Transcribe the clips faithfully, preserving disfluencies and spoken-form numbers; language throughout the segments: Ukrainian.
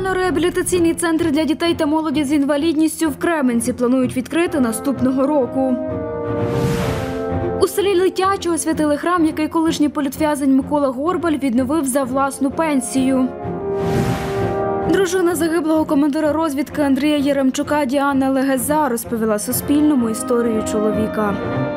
Навчально-реабілітаційний центр для дітей та молоді з інвалідністю в Кременці планують відкрити наступного року. У селі Летяче освятили храм, який колишній політв'язень Микола Горбаль відновив за власну пенсію. Дружина загиблого командира розвідки Андрія Яремчука Діана Легеза розповіла Суспільному історію чоловіка.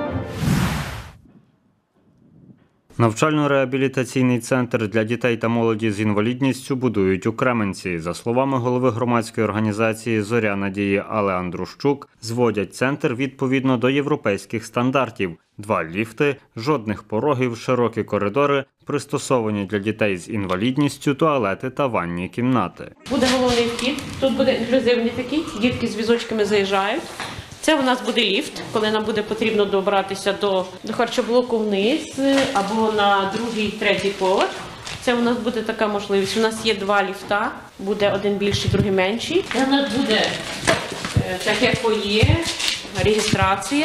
Навчально-реабілітаційний центр для дітей та молоді з інвалідністю будують у Кременці. За словами голови громадської організації «Зоря надії» Алли Андрущук, зводять центр відповідно до європейських стандартів. Два ліфти, жодних порогів, широкі коридори, пристосовані для дітей з інвалідністю, туалети та ванні кімнати. Буде головний вхід, тут буде інклюзивний такий, дітки з візочками заїжджають. Це у нас буде ліфт, коли нам буде потрібно добратися до, до харчоблоку вниз або на другий, третій поверх. Це у нас буде така можливість. У нас є два ліфта, буде один більший, другий менший. У нас буде таке фоє, реєстрація.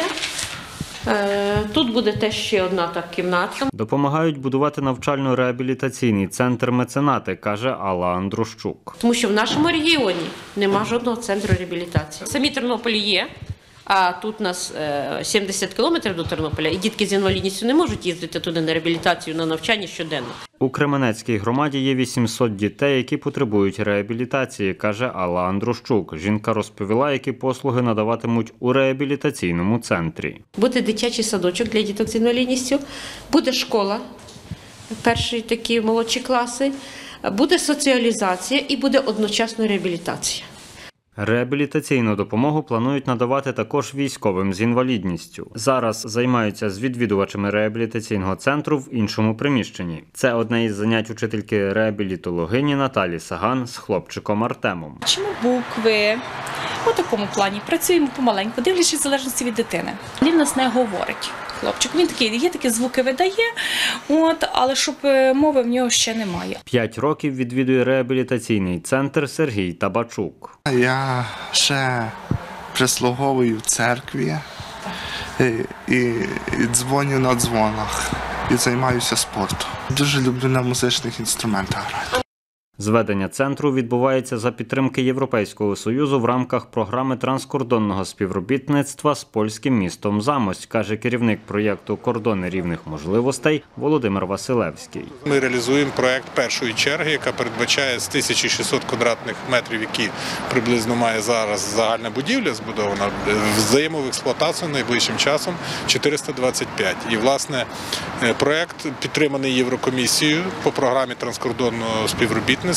Тут буде теж ще одна так кімната. Допомагають будувати навчально-реабілітаційний центр меценати, каже Алла Андрущук. Тому що в нашому регіоні нема жодного центру реабілітації. Самі Тернополі є. А тут у нас сімдесят кілометрів до Тернополя, і дітки з інвалідністю не можуть їздити туди на реабілітацію, на навчання щоденно. У Кременецькій громаді є вісімсот дітей, які потребують реабілітації, каже Алла Андрущук. Жінка розповіла, які послуги надаватимуть у реабілітаційному центрі. Буде дитячий садочок для діток з інвалідністю, буде школа, перші такі молодші класи, буде соціалізація і буде одночасно реабілітація. Реабілітаційну допомогу планують надавати також військовим з інвалідністю. Зараз займаються з відвідувачами реабілітаційного центру в іншому приміщенні. Це одне із занять учительки реабілітологині Наталі Саган з хлопчиком Артемом. Вчимо букви, у такому плані. Працюємо помаленьку, дивлячись в залежності від дитини. Він в нас не говорить. Хлопчик, він такий, є такі звуки видає, от, але щоб мови в нього ще немає. П'ять років відвідує реабілітаційний центр Сергій Табачук. Я ще прислуговую в церкві і, і, і дзвоню на дзвонах, і займаюся спортом. Дуже люблю на музичних інструментах грати. Зведення центру відбувається за підтримки Європейського Союзу в рамках програми транскордонного співробітництва з польським містом Замость, каже керівник проєкту «Кордони рівних можливостей» Володимир Василевський. Ми реалізуємо проєкт першої черги, яка передбачає з тисячі шістсот квадратних метрів, які приблизно має зараз загальна будівля збудована, здаємо в експлуатацію найближчим часом чотириста двадцять п'ять. І, власне, проєкт підтриманий Єврокомісією по програмі транскордонного співробітництва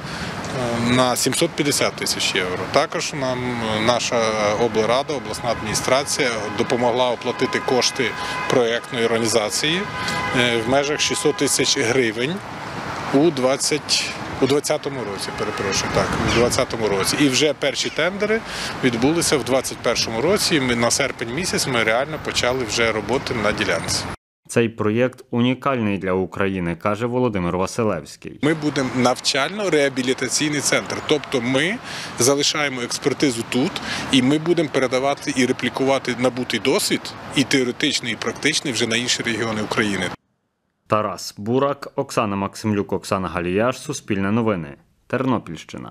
на сімсот п'ятдесят тисяч євро. Також нам наша облрада, обласна адміністрація допомогла оплатити кошти проєктної організації в межах шістсот тисяч гривень у двадцятому році, перепрошую, так, у двадцятому році. І вже перші тендери відбулися в двадцять першому році. Ми на серпень місяць ми реально почали вже роботи на ділянці. Цей проєкт унікальний для України, каже Володимир Василевський. Ми будемо навчально-реабілітаційний центр, тобто ми залишаємо експертизу тут, і ми будемо передавати і реплікувати набутий досвід, і теоретичний, і практичний вже на інші регіони України. Тарас Бурак, Оксана Максимлюк, Оксана Галіяш, Суспільне новини, Тернопільщина.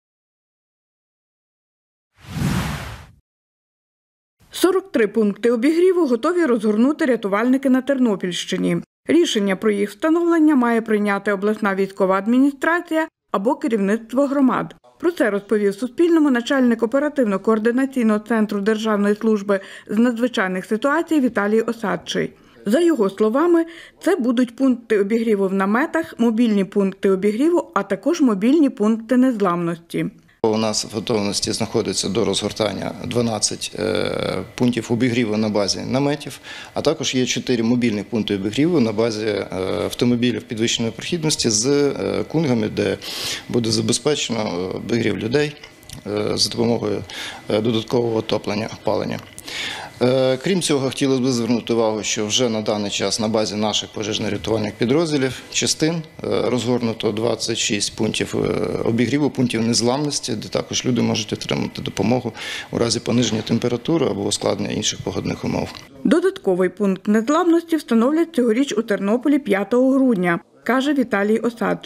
сорок три пункти обігріву готові розгорнути рятувальники на Тернопільщині. Рішення про їх встановлення має прийняти обласна військова адміністрація або керівництво громад. Про це розповів Суспільному начальник оперативно-координаційного центру Державної служби з надзвичайних ситуацій Віталій Осадчий. За його словами, це будуть пункти обігріву в наметах, мобільні пункти обігріву, а також мобільні пункти незламності. У нас в готовності знаходиться до розгортання дванадцять пунктів обігріву на базі наметів, а також є чотири мобільні пункти обігріву на базі автомобілів підвищеної прохідності з кунгами, де буде забезпечено обігрів людей за допомогою додаткового отоплення, опалення. Крім цього, хотілося б звернути увагу, що вже на даний час на базі наших пожежно-рятувальних підрозділів частин розгорнуто двадцять шість пунктів обігріву, пунктів незламності, де також люди можуть отримати допомогу у разі пониження температури або ускладнення інших погодних умов. Додатковий пункт незламності встановлять цьогоріч у Тернополі п'ятого грудня, каже Віталій Осадчий.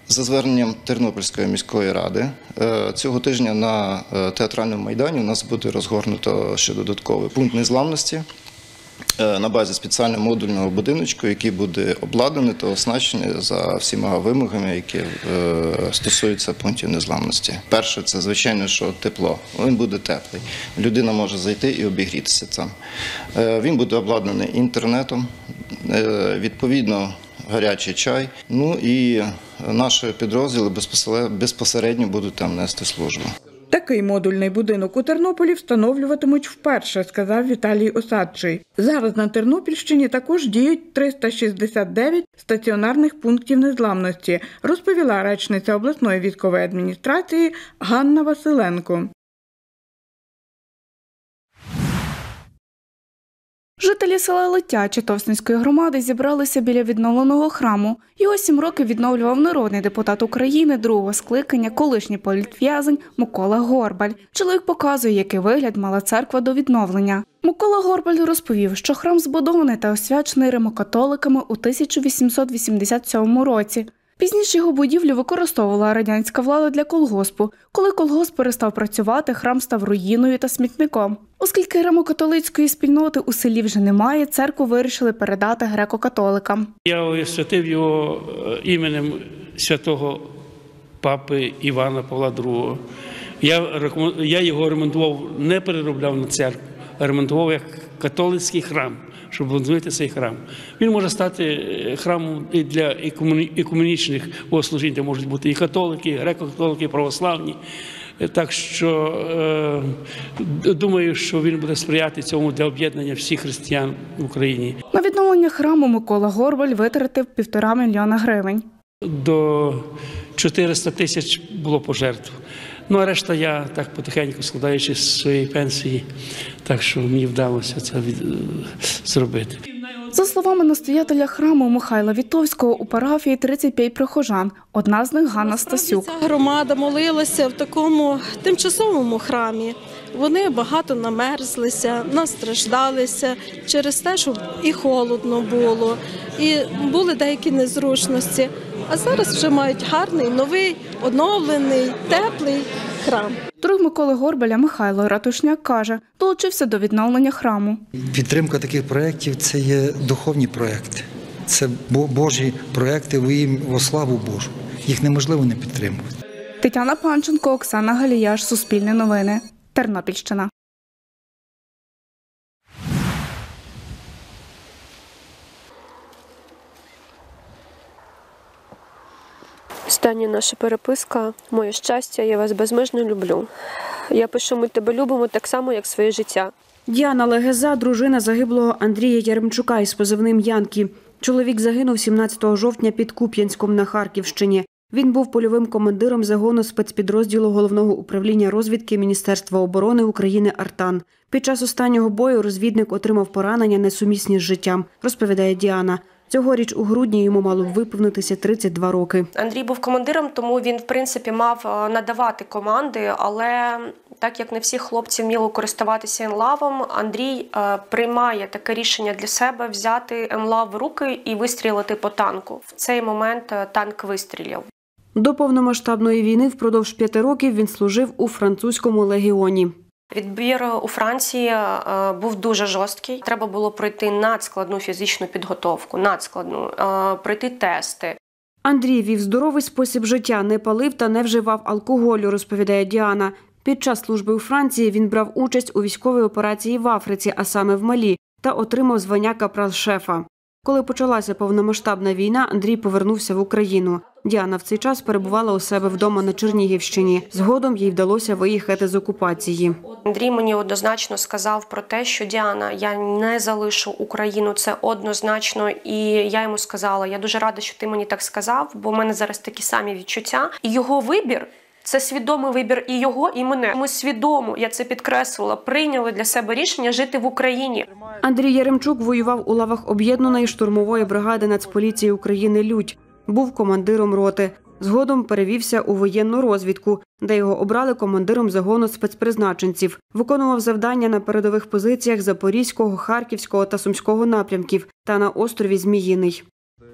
За зверненням Тернопільської міської ради, цього тижня на театральному майдані у нас буде розгорнуто ще додатковий пункт незламності на базі спеціального модульного будиночку, який буде обладнаний та оснащений за всіма вимогами, які стосуються пунктів незламності. Перше, це, звичайно, що тепло. Він буде теплий. Людина може зайти і обігрітися там. Він буде обладнаний інтернетом, відповідно, гарячий чай. Ну і наші підрозділи безпосередньо будуть там нести службу. Такий модульний будинок у Тернополі встановлюватимуть вперше, сказав Віталій Осадчий. Зараз на Тернопільщині також діють триста шістдесят дев'ять стаціонарних пунктів незламності, розповіла речниця обласної військової адміністрації Ганна Василенко. Жителі села Летяче Товсненської громади зібралися біля відновленого храму. Його сім років відновлював народний депутат України другого скликання, колишній політв'язень Микола Горбаль. Чоловік показує, який вигляд мала церква до відновлення. Микола Горбаль розповів, що храм збудований та освячений римокатоликами у тисяча вісімсот вісімдесят сьомому році. Пізніше його будівлю використовувала радянська влада для колгоспу. Коли колгосп перестав працювати, храм став руїною та смітником. Оскільки римокатолицької спільноти у селі вже немає, церкву вирішили передати греко-католикам. Я освятив його іменем святого папи Івана Павла другого. Я, я його ремонтував, не переробляв на церкву, а ремонтував як католицький храм, щоб відновити цей храм. Він може стати храмом і для екуменічних богослужінь, де можуть бути і католики, і греко-католики, і православні. Так що е, думаю, що він буде сприяти цьому для об'єднання всіх християн в Україні. На відновлення храму Микола Горбаль витратив півтора мільйона гривень. До чотириста тисяч було пожертв. Ну, а решта я так потихеньку, складаючи з своєї пенсії, так що мені вдалося це від... зробити. За словами настоятеля храму Михайла Вітовського, у парафії тридцять п'ять прихожан. Одна з них Ганна Стасюк. Ця громада молилася в такому тимчасовому храмі. Вони багато намерзлися, настраждалися через те, що і холодно було, і були деякі незручності. А зараз вже мають гарний, новий, оновлений, теплий храм. Друг Миколи Горбаля Михайло Ратушняк каже, долучився до відновлення храму. Підтримка таких проєктів – це є духовні проєкти. Це Божі проєкти во славу Божу. Їх неможливо не підтримувати. Тетяна Панченко, Оксана Галіяш, Суспільне новини, Тернопільщина. Остання наша переписка. Моє щастя, я вас безмежно люблю. Я пишу, ми тебе любимо так само, як своє життя. Діана Легеза – дружина загиблого Андрія Яремчука із позивним Янкі. Чоловік загинув сімнадцятого жовтня під Куп'янськом на Харківщині. Він був польовим командиром загону спецпідрозділу Головного управління розвідки Міністерства оборони України «Артан». Під час останнього бою розвідник отримав поранення, несумісні з життям, розповідає Діана. Цьогоріч у грудні йому мало б виповнитися тридцять два роки. Андрій був командиром, тому він, в принципі, мав надавати команди, але так як не всі хлопці вміли користуватися енлавом, Андрій е, приймає таке рішення для себе взяти енлав в руки і вистрілити по танку. В цей момент танк вистріляв. До повномасштабної війни впродовж п'яти років він служив у французькому легіоні. Відбір у Франції е, був дуже жорсткий. Треба було пройти надскладну фізичну підготовку, надскладну, е, пройти тести. Андрій вів здоровий спосіб життя, не палив та не вживав алкоголю, розповідає Діана. Під час служби у Франції він брав участь у військовій операції в Африці, а саме в Малі, та отримав звання капрал-шефа. Коли почалася повномасштабна війна, Андрій повернувся в Україну. Діана в цей час перебувала у себе вдома на Чернігівщині. Згодом їй вдалося виїхати з окупації. Андрій мені однозначно сказав про те, що Діана, я не залишу Україну, це однозначно. І я йому сказала, я дуже рада, що ти мені так сказав, бо в мене зараз такі самі відчуття. І його вибір – це свідомий вибір і його, і мене. Ми свідомо, я це підкреслила, прийняли для себе рішення жити в Україні. Андрій Яремчук воював у лавах об'єднаної штурмової бригади Нацполіції України «Людь». Був командиром роти. Згодом перевівся у воєнну розвідку, де його обрали командиром загону спецпризначенців. Виконував завдання на передових позиціях Запорізького, Харківського та Сумського напрямків та на острові Зміїний.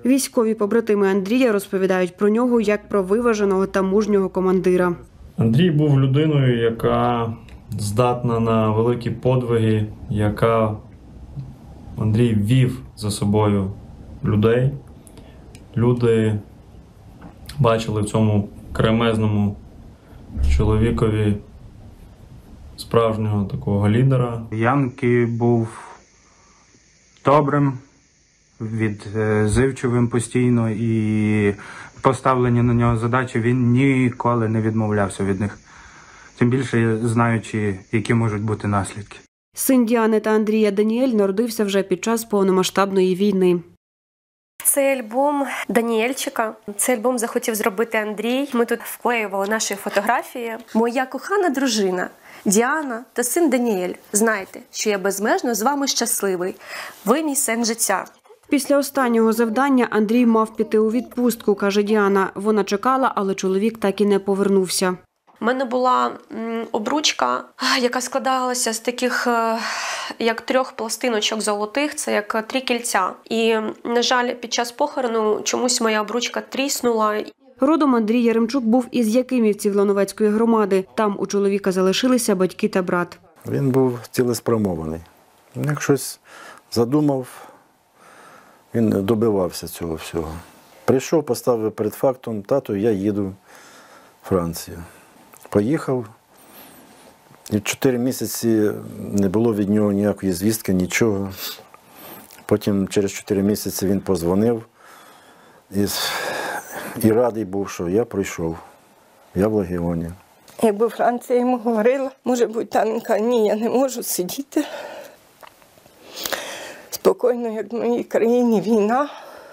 Військові побратими Андрія розповідають про нього як про виваженого та мужнього командира. Андрій був людиною, яка здатна на великі подвиги, яка Андрій вів за собою людей. Люди бачили в цьому кремезному чоловікові справжнього такого лідера. Янки був добрим, відзивчивим постійно, і поставлені на нього задачі, він ніколи не відмовлявся від них. Тим більше знаючи, які можуть бути наслідки. Син Діани та Андрія Даніель народився вже під час повномасштабної війни. Цей альбом Даніельчика, цей альбом захотів зробити Андрій. Ми тут вклеювали наші фотографії. Моя кохана дружина Діана та син Даніель. Знаєте, що я безмежно з вами щасливий. Ви мій сенс життя. Після останнього завдання Андрій мав піти у відпустку, каже Діана. Вона чекала, але чоловік так і не повернувся. У мене була обручка, яка складалася з таких, як трьох пластиночок золотих, це як три кільця. І, на жаль, під час похорону чомусь моя обручка тріснула. Родом Андрій Яремчук був із Якимівців Лановецької громади. Там у чоловіка залишилися батьки та брат. Він був цілеспрямований. Як щось задумав, він добивався цього всього. Прийшов, поставив перед фактом: тату, я їду в Францію. Поїхав, і чотири місяці не було від нього ніякої звістки, нічого. Потім через чотири місяці він подзвонив і, і радий був, що я пройшов, я в легіоні. Якби Франція йому говорила, може бути, Таненька, ні, я не можу сидіти. Спокійно, як в моїй країні війна,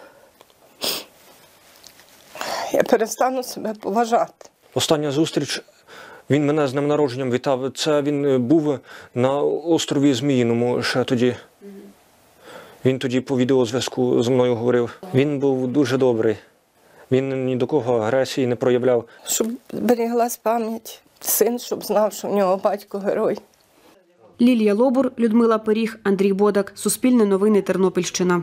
я перестану себе поважати. Остання зустріч, він мене з днем народженням вітав. Це він був на острові Зміїному ще тоді. Він тоді по відеозв'язку зі мною говорив. Він був дуже добрий. Він ні до кого агресії не проявляв. Щоб зберіглась пам'ять. Син, щоб знав, що в нього батько герой. Лілія Лобур, Людмила Періг, Андрій Бодак. Суспільне новини, Тернопільщина.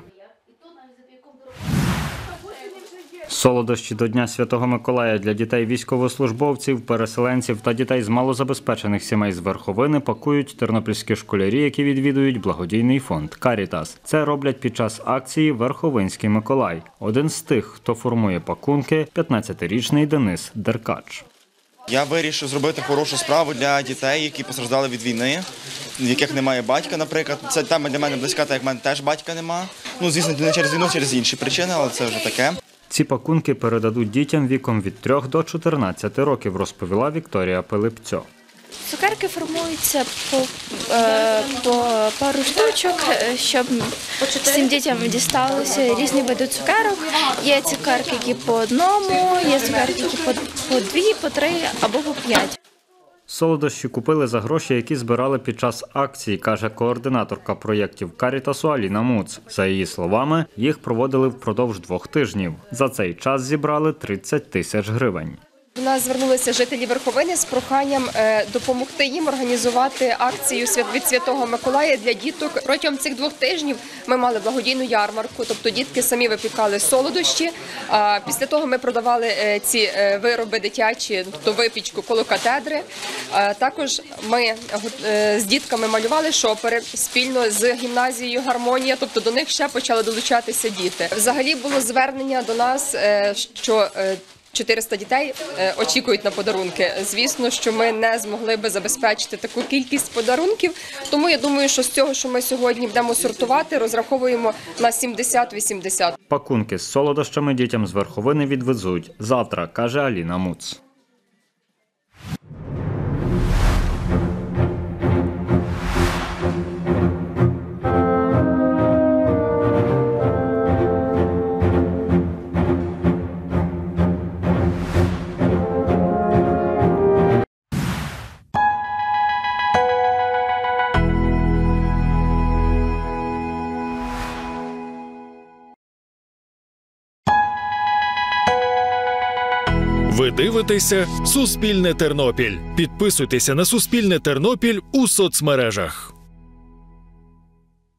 Солодощі до Дня Святого Миколая для дітей військовослужбовців, переселенців та дітей з малозабезпечених сімей з Верховини пакують тернопільські школярі, які відвідують благодійний фонд «Карітас». Це роблять під час акції «Верховинський Миколай». Один з тих, хто формує пакунки – п'ятнадцятирічний Денис Деркач. Я вирішив зробити хорошу справу для дітей, які постраждали від війни, в яких немає батька, наприклад. Це тема для мене близька, так як в мене теж батька нема. Ну, звісно, не через війну, через інші причини, але це вже таке. Ці пакунки передадуть дітям віком від трьох до чотирнадцяти років, розповіла Вікторія Пилипцьо. Цукерки формуються по, е, по пару штучок, щоб всім дітям дісталися різні види цукерок. Є цукерки, які по одному, є цукерки, які по, по дві, по три або по п'ять. Солодощі купили за гроші, які збирали під час акції, каже координаторка проєктів «Карітасу» Аліна Муц. За її словами, їх проводили впродовж двох тижнів. За цей час зібрали тридцять тисяч гривень. До нас звернулися жителі Верховини з проханням допомогти їм організувати акцію від Святого Миколая для діток. Протягом цих двох тижнів ми мали благодійну ярмарку, тобто дітки самі випікали солодощі. Після того ми продавали ці вироби дитячі, тобто випічку коло катедри. Також ми з дітками малювали шопери спільно з гімназією «Гармонія», тобто до них ще почали долучатися діти. Взагалі було звернення до нас, що чотириста дітей очікують на подарунки. Звісно, що ми не змогли би забезпечити таку кількість подарунків, тому я думаю, що з цього, що ми сьогодні будемо сортувати, розраховуємо на сімдесят-вісімдесят. Пакунки з солодощами дітям з Верховини відвезуть завтра, каже Аліна Муц. Ви дивитеся «Суспільне Тернопіль». Підписуйтеся на «Суспільне Тернопіль» у соцмережах.